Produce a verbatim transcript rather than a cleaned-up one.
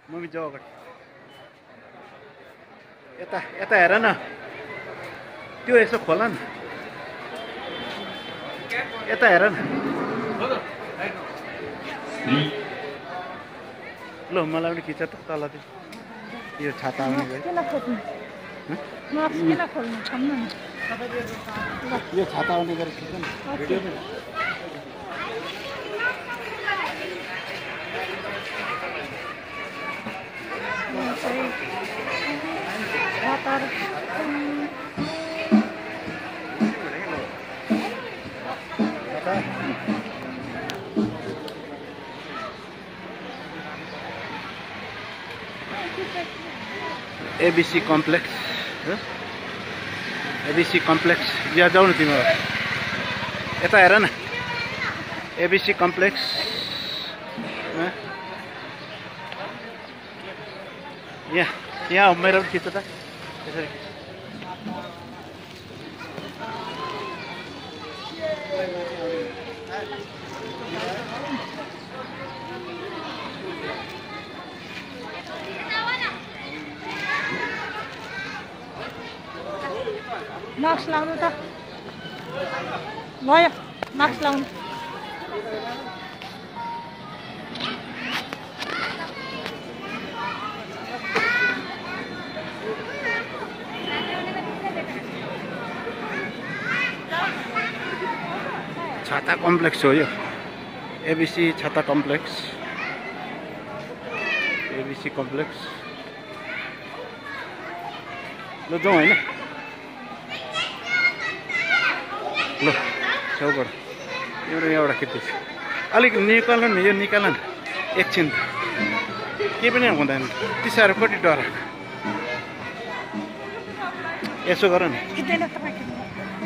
mummy जाऊ अगाडि यता यता हेर न त्यो यसो खोला न यता हेर न ल मलाई पनि खिच त तल यो छाता आउने यो छाता आउने गरेर खिच न भिडियो पनि एबीसी कम्प्लेक्स एबीसी कम्प्लेक्स यहाँ जाऊ न तिमीहरू यता हेर न एबीसी कम्प्लेक्स यहाँ यहाँ मेरो पनि खिच्छ त यसरी मास्क लाउनु त भयो मास्क लाउनु छाता कम्प्लेक्स हो यो एबीसी छाता कम्प्लेक्स एबीसी कम्प्लेक्स ल जाउँ होइन ल छेउबाट एउटा यहाँबाट खिच्दैछ अलिक निकाल न यो निकाल न एकछिन केही पनि हुँदैन त्यति साह्रो कति डर यसो गर न